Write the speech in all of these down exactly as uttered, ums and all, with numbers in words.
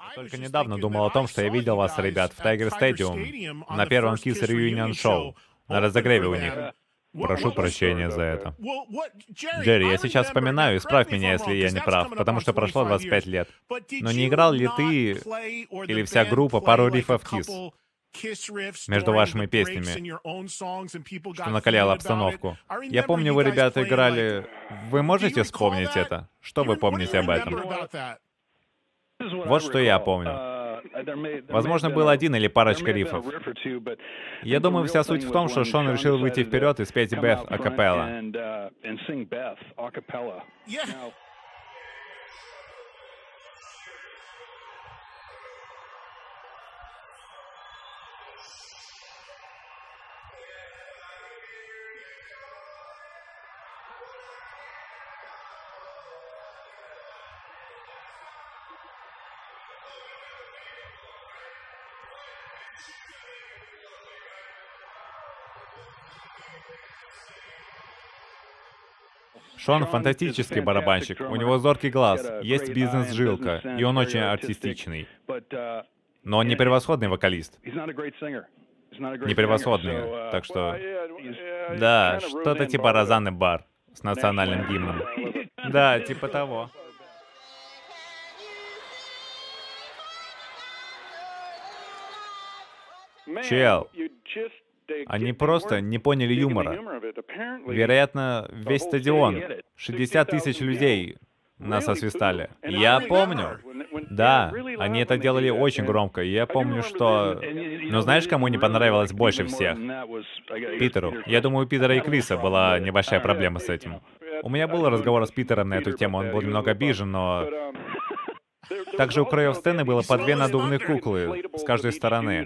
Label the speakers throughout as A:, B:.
A: Только недавно думал о том, что я видел вас, ребят, в Tiger Stadium на первом Kiss Reunion Show, на разогреве у них. Прошу прощения за это. Джерри, я сейчас вспоминаю, исправь меня, если я не прав, потому что прошло двадцать пять лет. Но не играл ли ты или вся группа пару рифов Kiss между вашими песнями, что накаляло обстановку? Я помню, вы, ребята, играли... Вы можете вспомнить это? Что вы помните об этом? Вот что я помню. Возможно, был один или парочка рифов. Я думаю, вся суть в том, что Шон решил выйти вперед и спеть Beth акапелла. Шон фантастический барабанщик, у него зоркий глаз, есть бизнес-жилка, и он очень артистичный. Но он не превосходный вокалист. Не превосходный, так что... Да, что-то типа Розанны Барр с национальным гимном. Да, типа того. Чел, они просто не поняли юмора. Вероятно, весь стадион, шестьдесят тысяч людей нас освистали. Я помню. Да, они это делали очень громко, и я помню, что... Но знаешь, кому не понравилось больше всех? Питеру. Я думаю, у Питера и Криса была небольшая проблема с этим. У меня был разговор с Питером на эту тему, он был немного обижен, но... Также у краев сцены было по две надувных куклы с каждой стороны.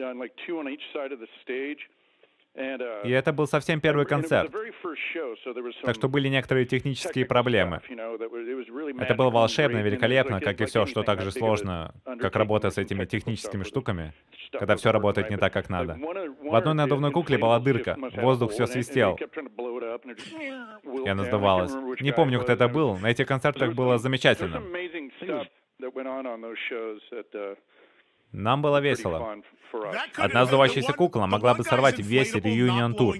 A: И это был совсем первый концерт. Так что были некоторые технические проблемы. Это было волшебно, великолепно, как и все, что так же сложно, как работа с этими техническими штуками, когда все работает не так, как надо. В одной надувной кукле была дырка, воздух все свистел. И она сдувалась. Не помню, кто это был, на этих концертах было замечательно. Нам было весело. Одна сдувающаяся кукла могла бы сорвать весь реюнион-тур.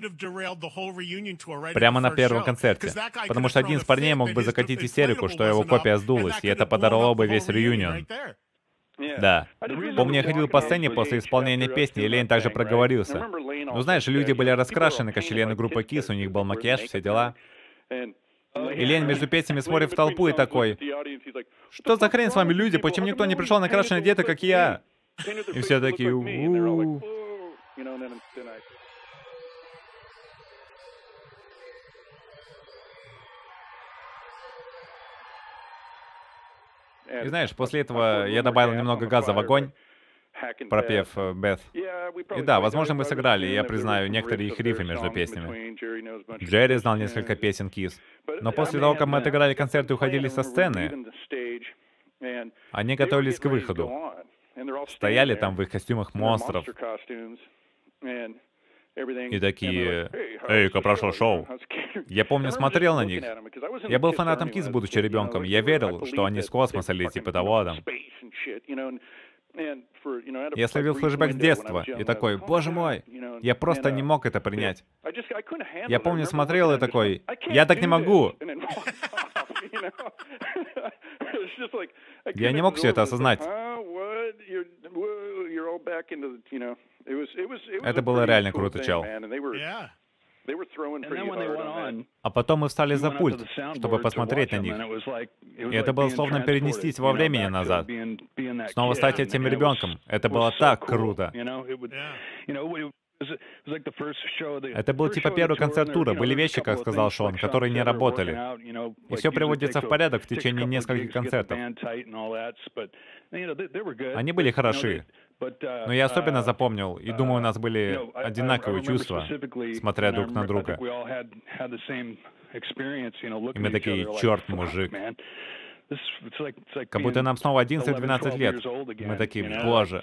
A: Прямо на первом концерте. Потому что один из парней мог бы закатить истерику, что его копия сдулась, и это подорвало бы весь реюнион. Да. Помню, я ходил по сцене после исполнения песни, и Лейн также проговорился. Ну знаешь, люди были раскрашены, как члены группы Kiss, у них был макияж, все дела. И Лейн между песнями смотрит в толпу и такой: «Что за хрень с вами, люди? Почему никто не пришел накрашенный одетый, как я?» И все такие: «У-у-у». И знаешь, после этого я добавил немного газа в огонь, пропев Beth. И да, возможно, мы сыграли, я признаю, некоторые их рифы между песнями. Джерри знал несколько песен Kiss. Но после того, как мы отыграли концерт и уходили со сцены, они готовились к выходу. Стояли там в их костюмах монстров. И такие: «Эй-ка, прошло шоу». Я помню, смотрел на них. Я был фанатом Kiss, будучи ребенком. Я верил, что они с космоса или типа того там. Я словил флешбэк с детства и такой: «Боже мой, я просто не мог это принять». Я помню, смотрел и такой: «Я так не могу». Я не мог все это осознать. Это было реально круто, чел. А потом мы встали за пульт, чтобы посмотреть на них. И это было словно перенестись во времени назад. Снова стать этим ребенком. Это было так круто. Это был типа первый концерт тура. Были вещи, как сказал Шон, которые не работали. И все приводится в порядок в течение нескольких концертов. Они были хороши. Но я особенно запомнил, и думаю, у нас были одинаковые чувства, смотря друг на друга. И мы такие: «Черт, мужик». Как будто нам снова одиннадцать-двенадцать лет. Мы такие: «Боже».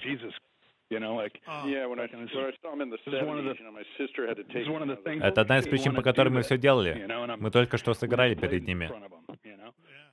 A: Это одна из причин, по которой мы все делали. Мы только что сыграли перед ними.